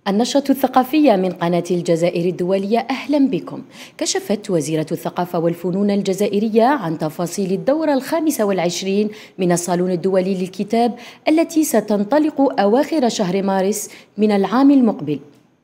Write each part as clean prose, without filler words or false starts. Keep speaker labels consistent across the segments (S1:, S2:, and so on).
S1: النشرة الثقافية من قناة الجزائر الدولية، أهلا بكم. كشفت وزيرة الثقافة والفنون الجزائرية عن تفاصيل الدورة 25 من الصالون الدولي للكتاب التي ستنطلق أواخر شهر مارس من العام المقبل.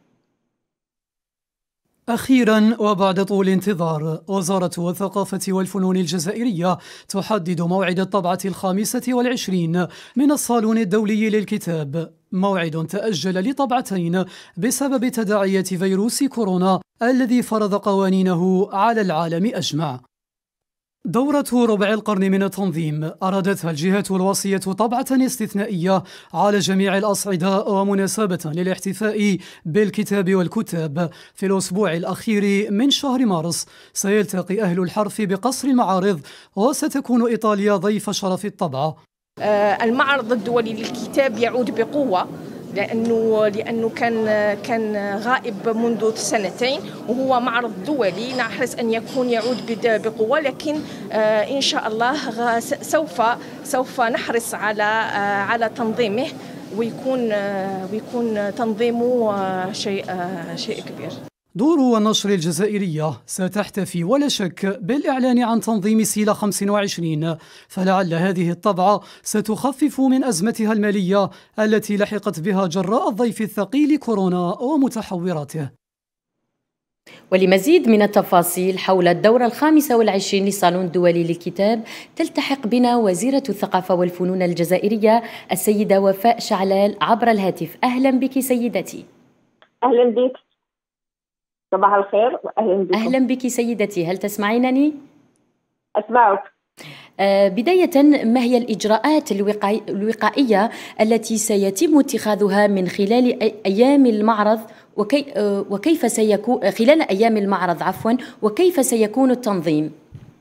S2: أخيراً وبعد طول انتظار، وزارة الثقافة والفنون الجزائرية تحدد موعد الطبعة 25 من الصالون الدولي للكتاب، موعد تأجل لطبعتين بسبب تداعيات فيروس كورونا الذي فرض قوانينه على العالم أجمع. دورة ربع القرن من التنظيم أرادتها الجهة الوصية طبعة استثنائية على جميع الأصعدة ومناسبة للاحتفاء بالكتاب والكتاب. في الأسبوع الأخير من شهر مارس سيلتقي أهل الحرف بقصر المعارض، وستكون إيطاليا ضيف شرف الطبعة.
S3: المعرض الدولي للكتاب يعود بقوة لأنه كان غائب منذ سنتين، وهو معرض دولي نحرص أن يعود بقوة، لكن إن شاء الله سوف نحرص على تنظيمه ويكون تنظيمه شيء كبير.
S2: دور النشر الجزائرية ستحتفي ولا شك بالإعلان عن تنظيم سيلة 25، فلعل هذه الطبعة ستخفف من أزمتها المالية التي لحقت بها جراء الضيف الثقيل كورونا ومتحوراته.
S1: ولمزيد من التفاصيل حول الدورة 25 للصالون الدولي للكتاب تلتحق بنا وزيرة الثقافة والفنون الجزائرية السيدة وفاء شعلال عبر الهاتف. أهلا بك سيدتي.
S4: أهلا بك، صباح الخير وأهلا بكم.
S1: أهلا بك سيدتي، هل تسمعينني؟
S4: أسمعك.
S1: بداية، ما هي الإجراءات الوقائية التي سيتم اتخاذها من خلال أيام المعرض وكيف سيكون خلال أيام المعرض وكيف سيكون التنظيم؟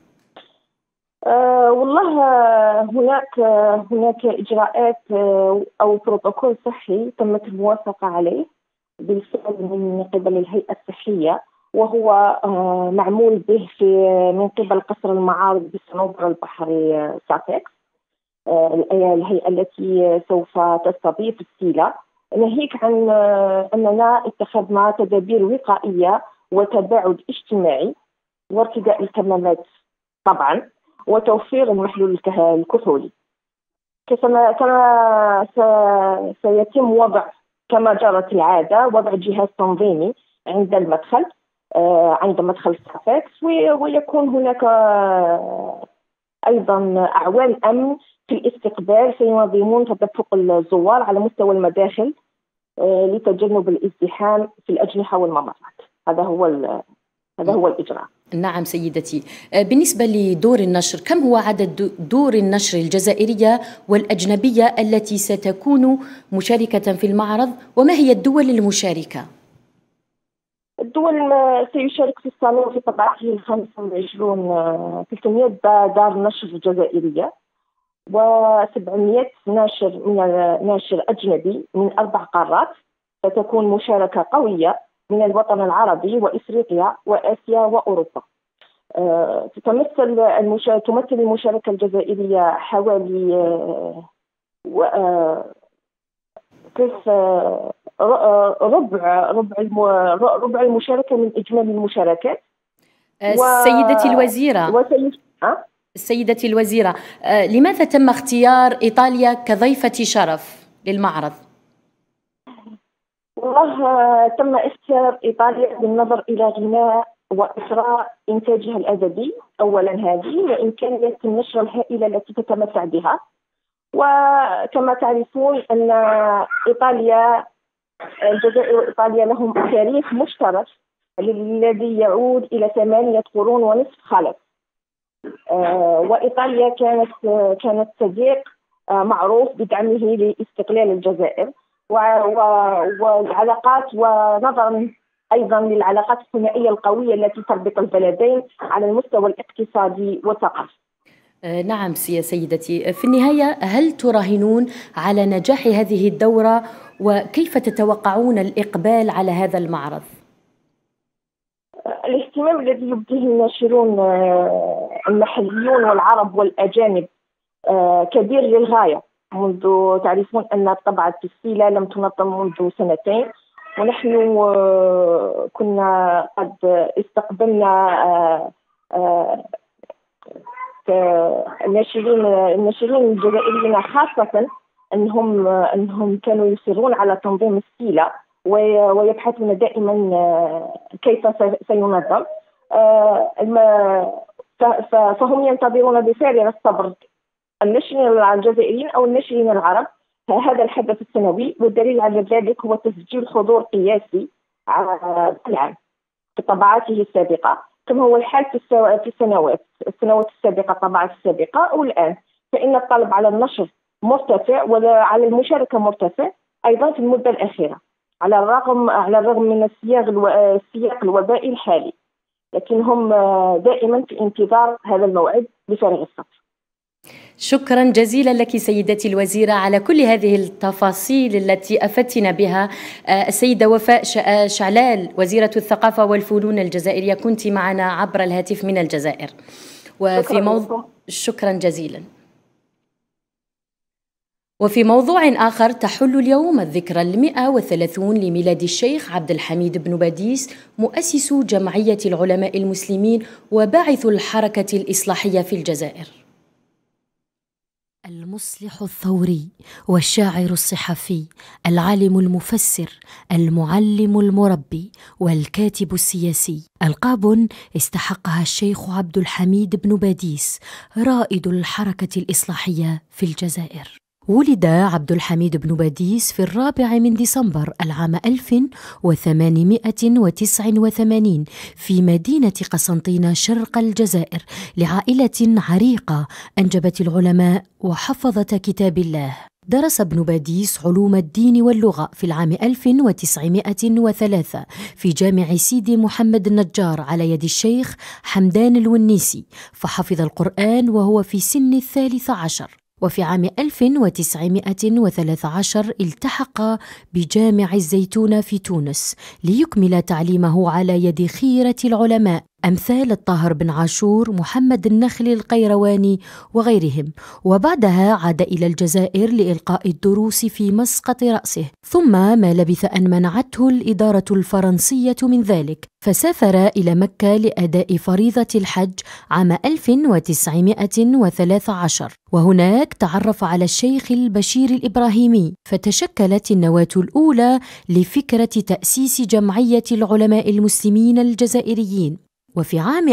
S4: والله هناك إجراءات أو بروتوكول صحي تمت الموافقة عليه بالفعل من قبل الهيئة الصحية، وهو معمول به من قبل قصر المعارض بالصنوبر البحري سافكس، الهيئة التي سوف تستضيف السيلة، ناهيك عن أننا اتخذنا تدابير وقائية وتباعد اجتماعي وارتداء الكمامات طبعا وتوفير المحلول الكحولي. كما سيتم وضع كما جرت العادة وضع جهاز تنظيمي عند المدخل عند مدخل سافكس، ويكون هناك أيضا أعوان أمن في الاستقبال سينظمون تدفق الزوار على مستوى المداخل لتجنب الازدحام في الأجنحة والممرات. هذا هو الإجراء.
S1: نعم سيدتي. بالنسبة لدور النشر، كم هو عدد دور النشر الجزائرية والأجنبية التي ستكون مشاركة في المعرض، وما هي الدول المشاركة؟
S4: الدول سيشارك في الصالون في طبعته 25 300 دار نشر جزائرية و700 ناشر أجنبي من 4 قارات. ستكون مشاركة قوية من الوطن العربي وإفريقيا وآسيا وأوروبا. تمثل المشاركة الجزائرية حوالي ربع المشاركة من إجمالي المشاركات.
S1: سيدتي الوزيرة، لماذا تم اختيار إيطاليا كضيفة شرف للمعرض؟
S4: والله تم اختيار إيطاليا بالنظر إلى غناء وإثراء إنتاجها الأدبي أولا هذه، وإمكانية النشر الهائلة التي تتمتع بها. وكما تعرفون أن الجزائر وإيطاليا لهم تاريخ مشترك الذي يعود إلى 8 قرون ونصف خلف. وإيطاليا كانت صديق معروف بدعمه لاستقلال الجزائر والعلاقات، ونظرا أيضا للعلاقات الثنائية القوية التي تربط البلدين على المستوى الاقتصادي والثقافي.
S1: نعم سيدتي، في النهاية هل تراهنون على نجاح هذه الدورة، وكيف تتوقعون الإقبال على هذا المعرض؟
S4: الاهتمام الذي يبديه الناشرون المحليون والعرب والأجانب كبير للغاية. تعرفون أن طبعة السيلة لم تنظم منذ 2 سنين، ونحن كنا قد استقبلنا الناشرين الجزائريين خاصة أنهم كانوا يصرون على تنظيم السيلة ويبحثون دائما كيف سينظم. فهم ينتظرون بفارغ الصبر الناشرين الجزائريين أو الناشرين العرب هذا الحدث السنوي، والدليل على ذلك هو تسجيل حضور قياسي العام في طبعاته السابقة، كما هو الحال في السنوات السابقة، الطبعات السابقة والآن، فإن الطلب على النشر مرتفع وعلى المشاركة مرتفع أيضا في المدة الأخيرة، على الرغم من السياق الوبائي الحالي، لكنهم دائما في انتظار هذا الموعد بفارغ الصبر.
S1: شكرا جزيلا لك سيدتي الوزيرة على كل هذه التفاصيل التي أفدتنا بها. السيدة وفاء شعلال وزيرة الثقافة والفنون الجزائرية، كنت معنا عبر الهاتف من الجزائر. شكرا جزيلا. وفي موضوع آخر، تحل اليوم الذكرى 130 لميلاد الشيخ عبد الحميد بن باديس، مؤسس جمعية العلماء المسلمين وباعث الحركة الإصلاحية في الجزائر.
S5: المصلح الثوري والشاعر الصحفي، العالم المفسر، المعلم المربي، والكاتب السياسي، ألقاب استحقها الشيخ عبد الحميد بن باديس، رائد الحركة الإصلاحية في الجزائر. ولد عبد الحميد بن باديس في 4 ديسمبر العام 1889 في مدينة قسنطينة شرق الجزائر، لعائلة عريقة أنجبت العلماء وحفظة كتاب الله. درس ابن باديس علوم الدين واللغة في العام 1903 في جامع سيدي محمد النجار على يد الشيخ حمدان الونيسي، فحفظ القرآن وهو في سن 13. وفي عام 1913 التحق بجامع الزيتونة في تونس ليكمل تعليمه على يد خيرة العلماء أمثال الطاهر بن عاشور، محمد النخل القيرواني وغيرهم، وبعدها عاد إلى الجزائر لإلقاء الدروس في مسقط رأسه، ثم ما لبث أن منعته الإدارة الفرنسية من ذلك، فسافر إلى مكة لأداء فريضة الحج عام 1913، وهناك تعرف على الشيخ البشير الإبراهيمي، فتشكلت النواة الأولى لفكرة تأسيس جمعية العلماء المسلمين الجزائريين. وفي عام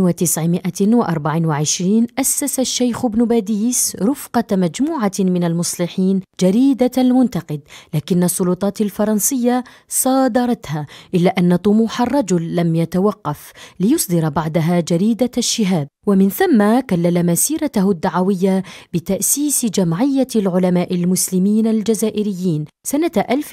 S5: 1924 أسس الشيخ ابن باديس رفقة مجموعة من المصلحين جريدة المنتقد، لكن السلطات الفرنسية صادرتها، إلا أن طموح الرجل لم يتوقف ليصدر بعدها جريدة الشهاب، ومن ثم كلل مسيرته الدعوية بتأسيس جمعية العلماء المسلمين الجزائريين سنة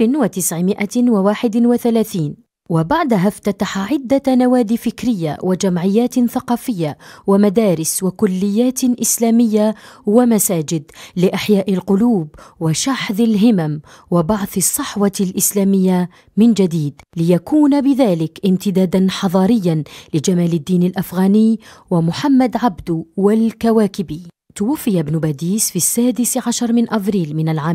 S5: 1931، وبعدها افتتح عدة نوادي فكرية وجمعيات ثقافية ومدارس وكليات إسلامية ومساجد لإحياء القلوب وشحذ الهمم وبعث الصحوة الإسلامية من جديد، ليكون بذلك امتدادا حضاريا لجمال الدين الأفغاني ومحمد عبده والكواكبي. توفي ابن باديس في 16 من أفريل من العام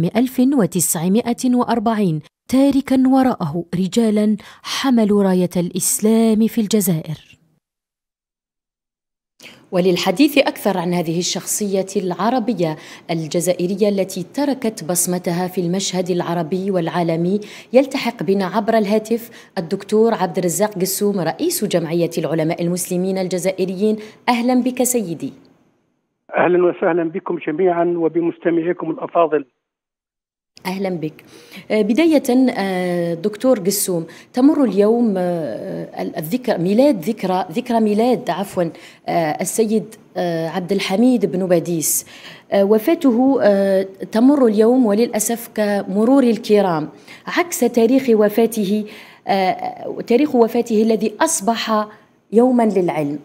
S5: 1940، تاركا وراءه رجالا حملوا راية الإسلام في الجزائر.
S1: وللحديث أكثر عن هذه الشخصية العربية الجزائرية التي تركت بصمتها في المشهد العربي والعالمي، يلتحق بنا عبر الهاتف الدكتور عبد الرزاق قسوم، رئيس جمعية العلماء المسلمين الجزائريين. أهلا بك سيدي.
S6: أهلا وسهلا بكم جميعا وبمستمعيكم الأفاضل.
S1: أهلا بك. بداية دكتور قسوم، تمر اليوم ذكرى ميلاد السيد عبد الحميد بن باديس. وفاته تمر اليوم وللأسف كمرور الكرام، عكس تاريخ وفاته الذي أصبح يوما للعلم.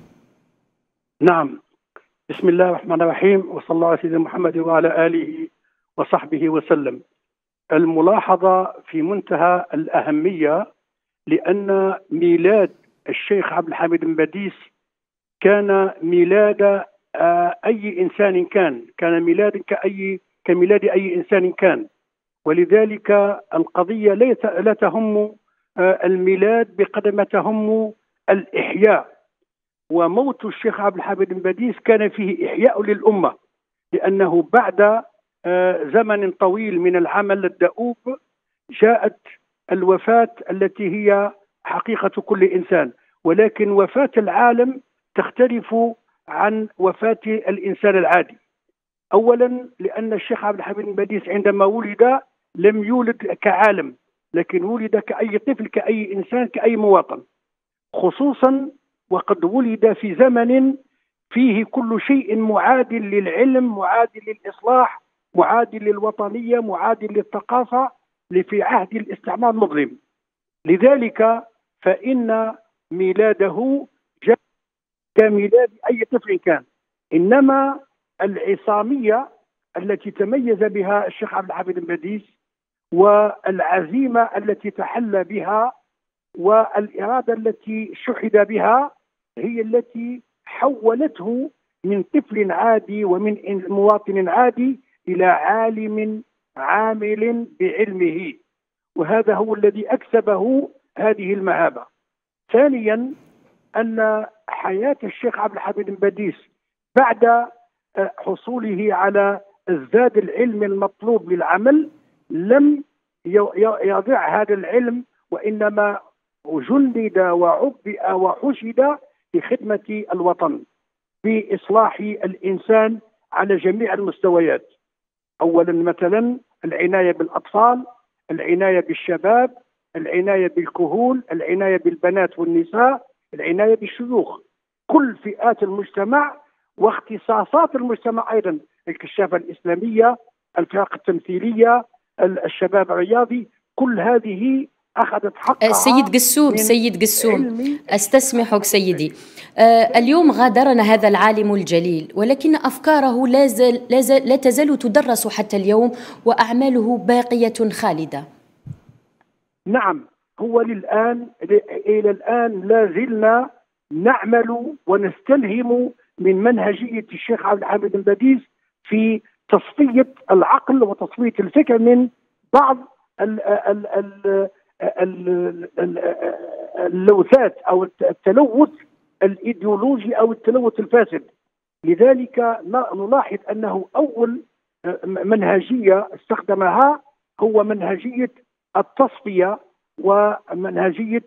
S6: نعم، بسم الله الرحمن الرحيم، وصلى الله على سيدنا محمد وعلى آله وصحبه وسلم. الملاحظة في منتهى الأهمية، لأن ميلاد الشيخ عبد الحميد بن باديس كان ميلاد أي إنسان كان ميلاد كميلاد أي إنسان كان، ولذلك القضية لا تهم الميلاد بقدر ما تهم الإحياء. وموت الشيخ عبد الحميد بن باديس كان فيه إحياء للأمة، لأنه بعد زمن طويل من العمل الدؤوب جاءت الوفاة التي هي حقيقة كل إنسان، ولكن وفاة العالم تختلف عن وفاة الإنسان العادي. أولا لأن الشيخ عبد الحميد بن باديس عندما ولد لم يولد كعالم، لكن ولد كأي طفل، كأي إنسان، كأي مواطن، خصوصا وقد ولد في زمن فيه كل شيء معاد للعلم، معاد للإصلاح، معاد للوطنية، معاد للثقافة، في عهد الاستعمار المظلم. لذلك فإن ميلاده جاء كميلاد أي طفل كان، إنما العصامية التي تميز بها الشيخ عبد الحميد بن باديس والعزيمة التي تحلى بها والإرادة التي شحذ بها هي التي حولته من طفل عادي ومن مواطن عادي إلى عالم عامل بعلمه، وهذا هو الذي أكسبه هذه المهابة. ثانيا أن حياة الشيخ عبد الحميد بن باديس بعد حصوله على الزاد العلمي المطلوب للعمل لم يضع هذا العلم، وإنما جند وعبئ وحشد لخدمة الوطن بإصلاح الإنسان على جميع المستويات. أولا مثلا العناية بالأطفال، العناية بالشباب، العناية بالكهول، العناية بالبنات والنساء، العناية بالشيوخ، كل فئات المجتمع واختصاصات المجتمع أيضا، الكشافة الإسلامية، الفرق التمثيلية، الشباب الرياضي، كل هذه أخذت حقها.
S1: سيد قسوم أستسمحك سيدي. اليوم غادرنا هذا العالم الجليل، ولكن أفكاره لا تزال تدرس حتى اليوم، وأعماله باقية خالدة.
S6: نعم، هو إلى الآن لا زلنا نعمل ونستلهم من منهجية الشيخ عبد الحميد بن باديس في تصفية العقل وتصفية الفكر من بعض اللوثات أو التلوث الإيديولوجي أو التلوث الفاسد. لذلك نلاحظ أنه أول منهجية استخدمها هو منهجية التصفية ومنهجية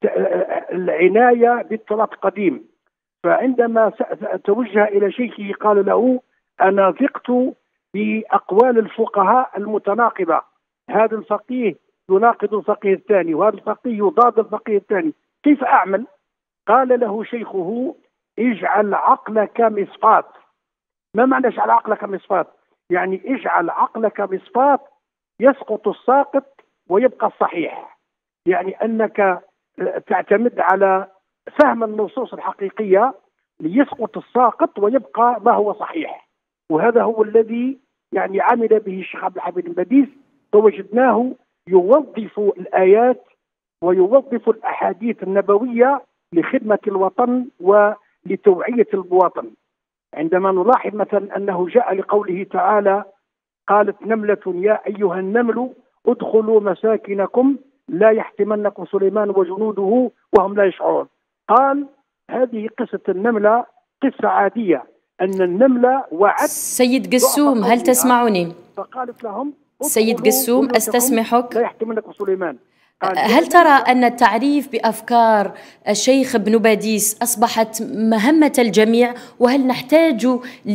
S6: العناية بالتراث القديم. فعندما توجه إلى شيخه قال له: أنا ثقت بأقوال الفقهاء المتناقضة، هذا الفقيه يناقض الفقيه الثاني، وهذا الفقيه يضاد الفقيه الثاني، كيف أعمل؟ قال له شيخه: اجعل عقلك مصفاة. ما معنى اجعل عقلك مصفاة؟ يعني اجعل عقلك مصفاة يسقط الساقط ويبقى الصحيح، يعني أنك تعتمد على فهم النصوص الحقيقية ليسقط الساقط ويبقى ما هو صحيح. وهذا هو الذي يعني عمل به الشيخ عبد الحميد بن باديس، فوجدناه يوظف الآيات ويوظف الأحاديث النبوية لخدمة الوطن ولتوعية المواطن. عندما نلاحظ مثلا أنه جاء لقوله تعالى: قالت نملة يا أيها النمل ادخلوا مساكنكم لا يحتمنكم سليمان وجنوده وهم لا يشعرون. قال هذه قصة النملة قصة عادية، أن النملة وعد.
S1: سيد قسوم هل تسمعني؟
S6: فقالت لهم:
S1: سيد قسوم أستسمحك،
S6: لا يحتمنكم سليمان.
S1: هل ترى أن التعريف بأفكار الشيخ ابن باديس أصبحت مهمة الجميع، وهل نحتاج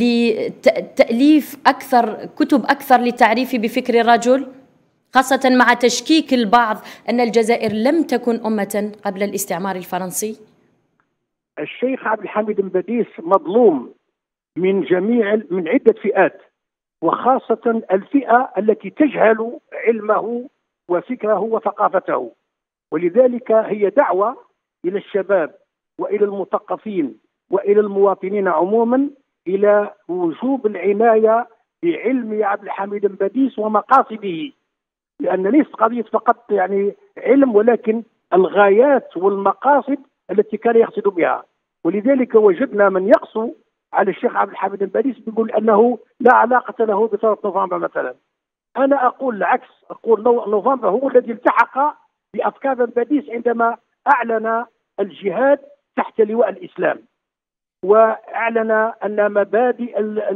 S1: لتأليف كتب أكثر للتعريف بفكر الرجل، خاصة مع تشكيك البعض أن الجزائر لم تكن أمة قبل الاستعمار الفرنسي؟
S6: الشيخ عبد الحميد بن باديس مظلوم من عدة فئات، وخاصة الفئة التي تجهل علمه وفكره وثقافته. ولذلك هي دعوة إلى الشباب وإلى المثقفين وإلى المواطنين عموما إلى وجوب العناية بعلم عبد الحميد بن باديس ومقاصده، لأن ليست قضية فقط يعني علم، ولكن الغايات والمقاصد التي كان يقصد بها. ولذلك وجدنا من يقسو على الشيخ عبد الحميد بن باديس بيقول أنه لا علاقة له بثورة نوفمبر مثلا، أنا أقول العكس، أقول نوفمبر هو الذي التحق بأفكار باديس عندما أعلن الجهاد تحت لواء الإسلام، وأعلن أن مبادئ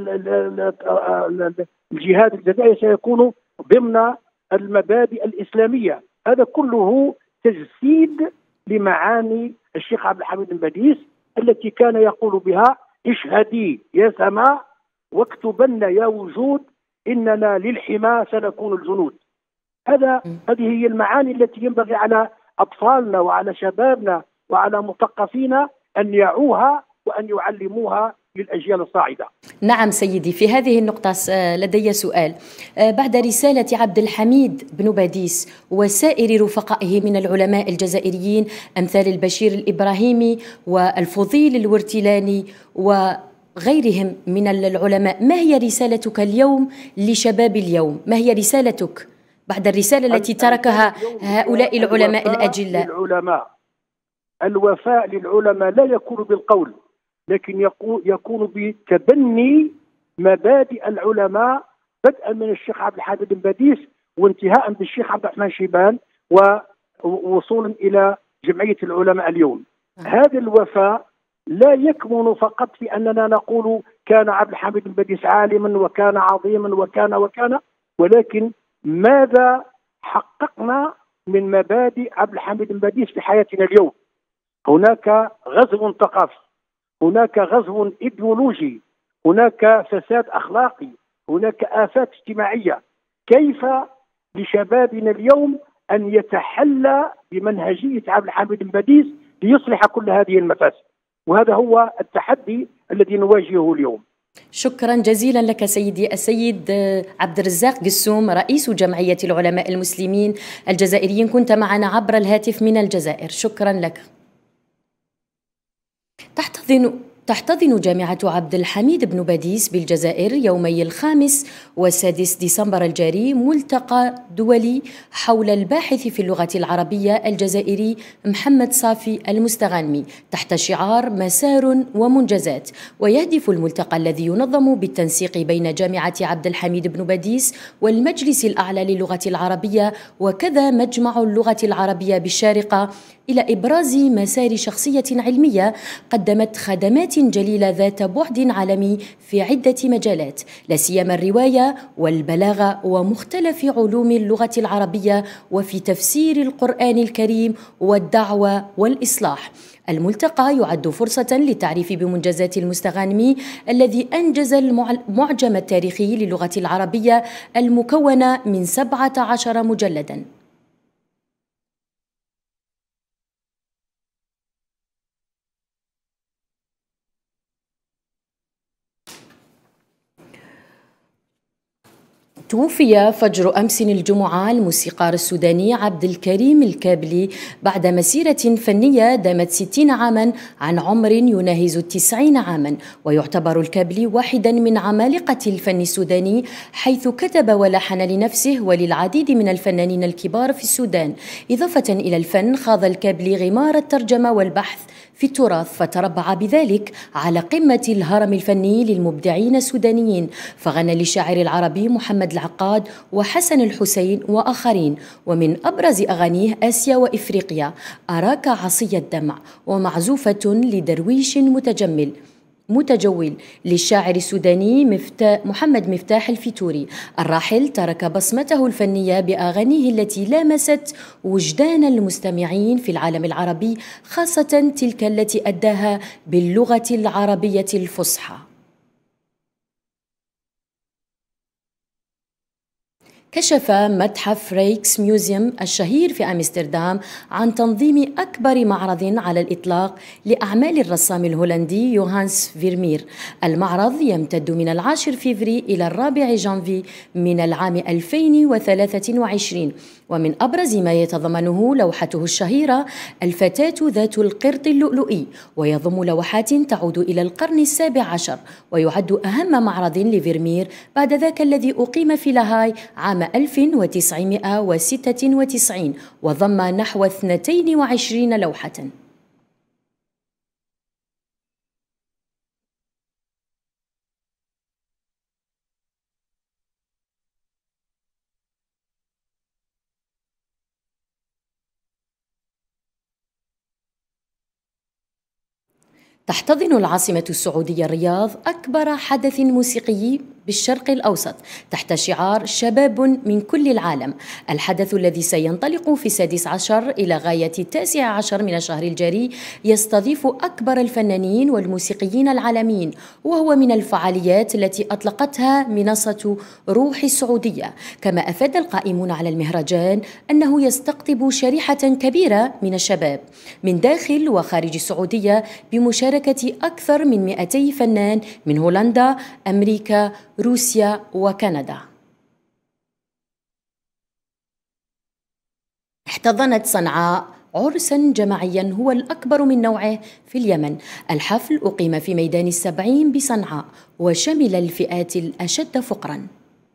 S6: الجهاد الجزائري سيكون ضمن المبادئ الإسلامية. هذا كله تجسيد لمعاني الشيخ عبد الحميد بن باديس التي كان يقول بها: اشهدي يا سماء واكتبن يا وجود إننا للحمى سنكون الجنود. هذه هي المعاني التي ينبغي على أطفالنا وعلى شبابنا وعلى مثقفينا أن يعوها وأن يعلموها للأجيال الصاعدة.
S1: نعم سيدي، في هذه النقطة لدي سؤال. بعد رسالة عبد الحميد بن باديس وسائر رفقائه من العلماء الجزائريين أمثال البشير الإبراهيمي والفضيل الورتلاني وغيرهم من العلماء، ما هي رسالتك اليوم لشباب اليوم؟ ما هي رسالتك بعد الرسالة التي تركها هؤلاء العلماء الأجلاء؟
S6: الوفاء للعلماء لا يكون بالقول، لكن يكون بتبني مبادئ العلماء، بدءا من الشيخ عبد الحميد بن باديس وانتهاء بالشيخ عبد الرحمن شيبان ووصولا إلى جمعية العلماء اليوم. هذا الوفاء لا يكمن فقط في أننا نقول كان عبد الحميد بن باديس عالما وكان عظيما وكان، ولكن ماذا حققنا من مبادئ عبد الحميد بن باديس في حياتنا اليوم؟ هناك غزو ثقافي، هناك غزو إيديولوجي، هناك فساد أخلاقي، هناك آفات اجتماعية. كيف لشبابنا اليوم أن يتحلى بمنهجية عبد الحميد بن باديس ليصلح كل هذه المفاسد؟ وهذا هو التحدي الذي نواجهه اليوم.
S1: شكرا جزيلا لك سيدي السيد عبد الرزاق قسوم، رئيس جمعية العلماء المسلمين الجزائريين، كنت معنا عبر الهاتف من الجزائر. شكرا لك. تحتضن جامعة عبد الحميد بن باديس بالجزائر يومي 5 و6 ديسمبر الجاري ملتقى دولي حول الباحث في اللغة العربية الجزائري محمد صافي المستغانمي تحت شعار مسار ومنجزات. ويهدف الملتقى الذي ينظم بالتنسيق بين جامعة عبد الحميد بن باديس والمجلس الأعلى للغة العربية وكذا مجمع اللغة العربية بالشارقة إلى إبراز مسار شخصية علمية قدمت خدمات جليلة ذات بعد عالمي في عدة مجالات، لا سيما الرواية والبلاغة ومختلف علوم اللغة العربية وفي تفسير القرآن الكريم والدعوة والإصلاح. الملتقى يعد فرصة للتعريف بمنجزات المستغانمي الذي أنجز المعجم التاريخي للغة العربية المكونة من 17 مجلداً. توفي فجر أمس الجمعة الموسيقار السوداني عبد الكريم الكابلي بعد مسيرة فنية دامت 60 عاما عن عمر يناهز 90 عاما. ويعتبر الكابلي واحدا من عمالقة الفن السوداني، حيث كتب ولحن لنفسه وللعديد من الفنانين الكبار في السودان. إضافة إلى الفن خاض الكابلي غمار الترجمة والبحث في التراث، فتربع بذلك على قمة الهرم الفني للمبدعين السودانيين، فغنى للشاعر العربي محمد العقاد وحسن الحسين وآخرين. ومن أبرز أغانيه آسيا وإفريقيا، أراك عصي الدمع، ومعزوفة لدرويش متجول للشاعر السوداني محمد مفتاح الفيتوري. الراحل ترك بصمته الفنية بأغانيه التي لامست وجدان المستمعين في العالم العربي، خاصة تلك التي أداها باللغة العربية الفصحى. كشف متحف ريكس ميوزيوم الشهير في أمستردام عن تنظيم أكبر معرض على الإطلاق لأعمال الرسام الهولندي يوهانس فيرمير. المعرض يمتد من 10 فبراير إلى 4 جانفي من العام 2023، ومن أبرز ما يتضمنه لوحته الشهيرة الفتاة ذات القرط اللؤلؤي، ويضم لوحات تعود إلى القرن 17، ويعد أهم معرض لفيرمير بعد ذاك الذي أقيم في لاهاي عام 1996 وضم نحو 22 لوحة. تحتضن العاصمة السعودية الرياض أكبر حدث موسيقي بالشرق الأوسط تحت شعار شباب من كل العالم. الحدث الذي سينطلق في 16 إلى غاية 19 من الشهر الجاري يستضيف أكبر الفنانين والموسيقيين العالميين، وهو من الفعاليات التي أطلقتها منصة روح السعودية. كما أفاد القائمون على المهرجان أنه يستقطب شريحة كبيرة من الشباب من داخل وخارج السعودية بمشاركة أكثر من 200 فنان من هولندا، أمريكا، روسيا وكندا. احتضنت صنعاء عرساً جماعياً هو الأكبر من نوعه في اليمن. الحفل أقيم في ميدان السبعين بصنعاء وشمل الفئات الأشد فقراً.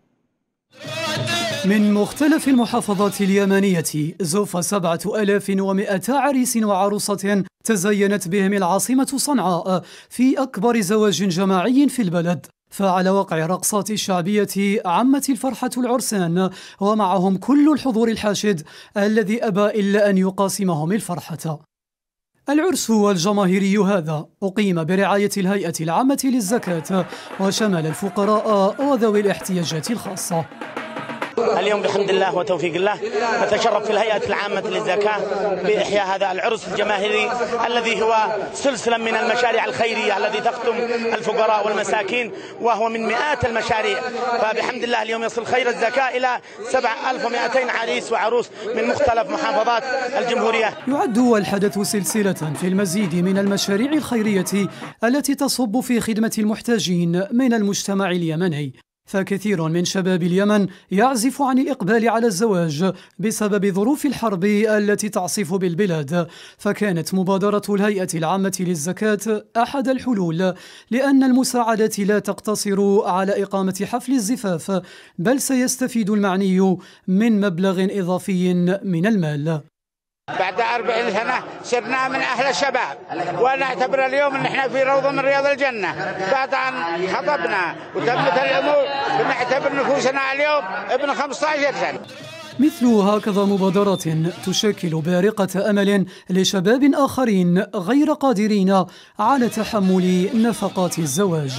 S2: من مختلف المحافظات اليمنية زوف 7100 عريس وعروسة تزينت بهم العاصمة صنعاء في أكبر زواج جماعي في البلد. فعلى وقع رقصات الشعبية عمت الفرحة العرسان، ومعهم كل الحضور الحاشد الذي أبى إلا أن يقاسمهم الفرحة. العرس الجماهيري هذا أقيم برعاية الهيئة العامة للزكاة وشمل الفقراء وذوي الاحتياجات الخاصة.
S7: اليوم بحمد الله وتوفيق الله نتشرف في الهيئة العامة للزكاة بإحياء هذا العرس الجماهيري الذي هو سلسلة من المشاريع الخيرية التي تخدم الفقراء والمساكين، وهو من مئات المشاريع. فبحمد الله اليوم يصل خير الزكاة إلى 7200 عريس وعروس من مختلف محافظات الجمهورية.
S2: يعد الحدث سلسلة في المزيد من المشاريع الخيرية التي تصب في خدمة المحتاجين من المجتمع اليمني. فكثير من شباب اليمن يعزف عن الإقبال على الزواج بسبب ظروف الحرب التي تعصف بالبلاد، فكانت مبادرة الهيئة العامة للزكاة أحد الحلول، لأن المساعدات لا تقتصر على إقامة حفل الزفاف، بل سيستفيد المعني من مبلغ إضافي من المال.
S8: بعد 40 سنة صرنا من أهل الشباب، ونعتبر اليوم أن احنا في روضة من رياض الجنة. بعد أن خطبنا وتمت الأمور بنعتبر نفوسنا اليوم ابن 15 سنة.
S2: مثل هكذا مبادرات تشكل بارقة أمل لشباب آخرين غير قادرين على تحمل نفقات الزواج.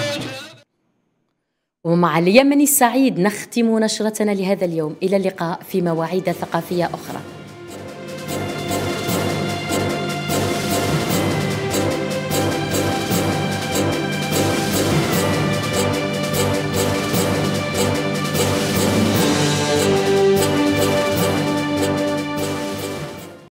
S1: ومع اليمن السعيد نختم نشرتنا لهذا اليوم. إلى اللقاء في مواعيد ثقافية أخرى.